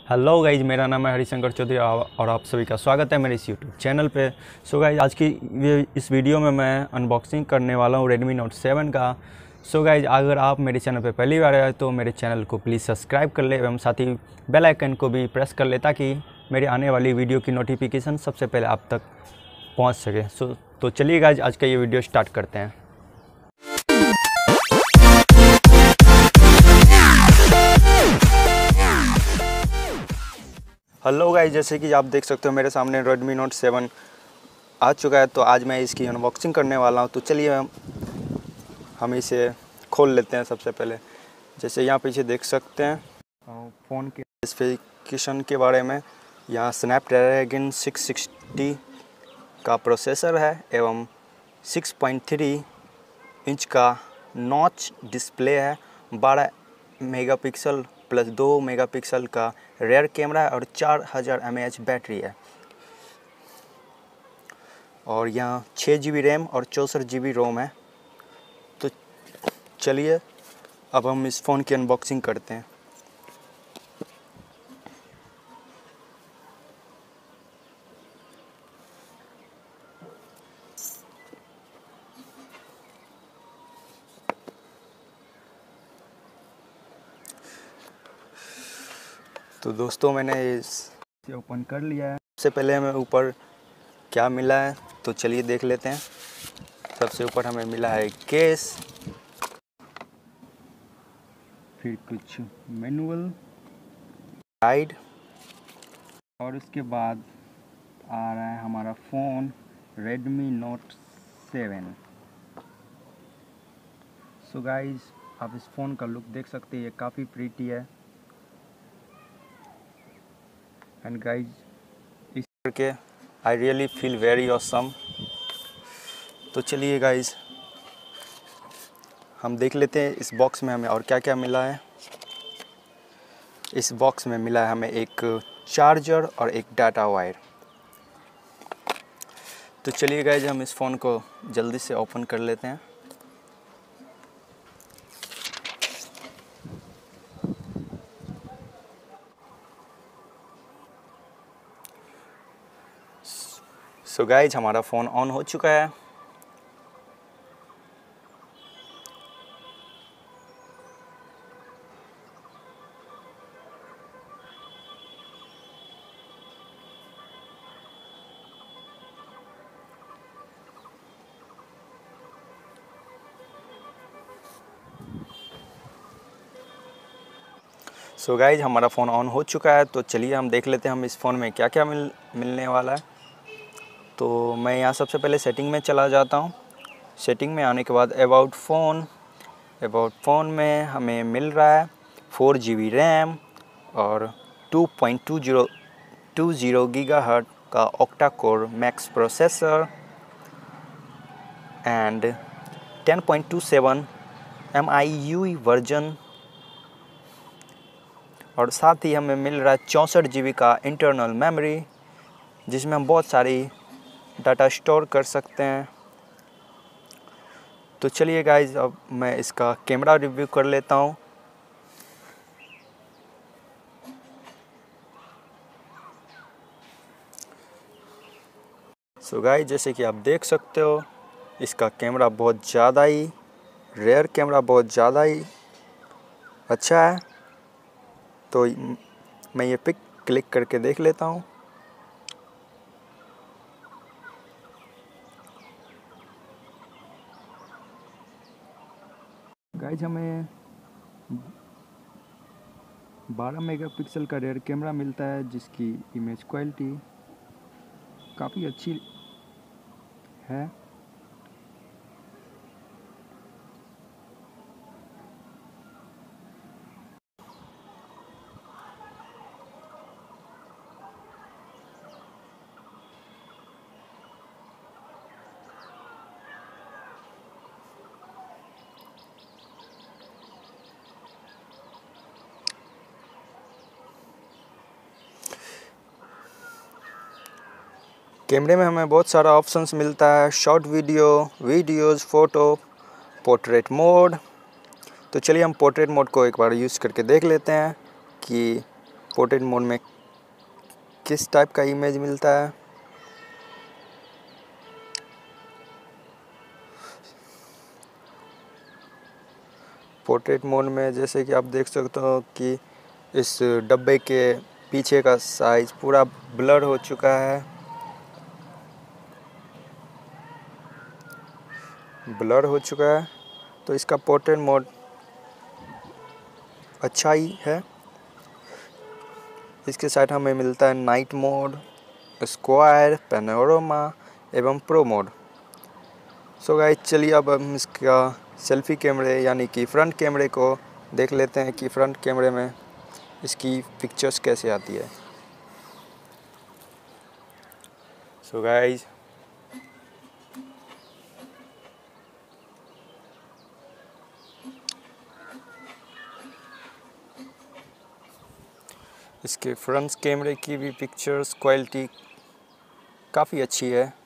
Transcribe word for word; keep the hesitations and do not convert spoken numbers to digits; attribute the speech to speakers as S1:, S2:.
S1: Hello guys, मेरा नाम है हरिशंकर चौधरी और आप सभी का स्वागत है मेरे इस यूट्यूब चैनल पे। सो गाइज, आज की इस वीडियो में मैं अनबॉक्सिंग करने वाला हूँ रेडमी नोट सेवन का। सो गाइज, अगर आप मेरे चैनल पे पहली बार आए तो मेरे चैनल को प्लीज़ सब्सक्राइब कर ले एवं साथ ही बेल आइकन को भी प्रेस कर ले ताकि मेरे आने वाली वीडियो की नोटिफिकेशन सबसे पहले आप तक पहुँच सके। सो तो चलिए गाइज, आज का ये वीडियो स्टार्ट करते हैं। हेलो गाइस, जैसे कि आप देख सकते हो मेरे सामने रेडमी नोट सेवन आ चुका है। तो आज मैं इसकी अनबॉक्सिंग करने वाला हूं। तो चलिए हम हम इसे खोल लेते हैं। सबसे पहले जैसे यहाँ पीछे देख सकते हैं फ़ोन के स्पेसिफिकेशन के बारे में। यहाँ स्नैपड्रैगन सिक्स सिक्सटी का प्रोसेसर है एवं सिक्स पॉइंट थ्री इंच का नॉच डिस्प्ले है। बारह मेगापिक्सल प्लस दो मेगापिक्सल का रेयर कैमरा है और चार हज़ार एम ए एच बैटरी है। और यहाँ छः जी बी रैम और चौंसठ जी बी रोम है। तो चलिए अब हम इस फ़ोन की अनबॉक्सिंग करते हैं। तो दोस्तों, मैंने इसे ओपन कर लिया है। सबसे पहले हमें ऊपर क्या मिला है तो चलिए देख लेते हैं। सबसे ऊपर हमें मिला है केस, फिर कुछ मैनुअल गाइड और उसके बाद आ रहा है हमारा phone Redmi Note seven. So guys, आप इस फ़ोन का लुक देख सकते हैं, ये काफ़ी प्रीटी है। एंड गाइज, इस करके I really feel very awesome. तो चलिए गाइज, हम देख लेते हैं इस बॉक्स में हमें और क्या क्या मिला है। इस बॉक्स में मिला है हमें एक चार्जर और एक डाटा वायर। तो चलिए गाइज, हम इस फ़ोन को जल्दी से ओपन कर लेते हैं। सो गाइज, हमारा फ़ोन ऑन हो चुका है। सो गाइज, हमारा फ़ोन ऑन हो चुका है। तो चलिए हम देख लेते हैं हम इस फ़ोन में क्या क्या मिल मिलने वाला है। तो मैं यहाँ सबसे पहले सेटिंग में चला जाता हूँ। सेटिंग में आने के बाद अबाउट फ़ोन अबाउट फ़ोन में हमें मिल रहा है फोर जी बी रैम और two point two zero two zero gigahertz का octa core max processor and ten point two seven M I U I version. और साथ ही हमें मिल रहा है चौंसठ जी बी का इंटरनल मेमोरी, जिसमें हम बहुत सारी डाटा स्टोर कर सकते हैं। तो चलिए गाइज, अब मैं इसका कैमरा रिव्यू कर लेता हूँ। सो गाइज, जैसे कि आप देख सकते हो, इसका कैमरा बहुत ज़्यादा ही रेयर कैमरा बहुत ज़्यादा ही अच्छा है। तो मैं ये पिक क्लिक करके देख लेता हूँ। गाइज, हमें बारह मेगापिक्सल का रेयर कैमरा मिलता है, जिसकी इमेज क्वालिटी काफ़ी अच्छी है। कैमरे में हमें बहुत सारा ऑप्शंस मिलता है, short video, videos, photo, portrait mode. तो चलिए हम पोर्ट्रेट मोड को एक बार यूज़ करके देख लेते हैं कि पोर्ट्रेट मोड में किस टाइप का इमेज मिलता है। पोर्ट्रेट मोड में जैसे कि आप देख सकते हो कि इस डब्बे के पीछे का साइज पूरा ब्लर हो चुका है, ब्लर हो चुका है। तो इसका पोर्ट्रेट मोड अच्छा ही है। इसके साथ हमें मिलता है नाइट मोड, स्क्वायर, पैनोरामा एवं प्रो मोड। सो गाइस चलिए अब हम इसका सेल्फी कैमरे यानी कि फ्रंट कैमरे को देख लेते हैं कि फ्रंट कैमरे में इसकी पिक्चर्स कैसे आती है। सो गाइस इसके फ्रंट कैमरे की भी पिक्चर्स क्वालिटी काफ़ी अच्छी है।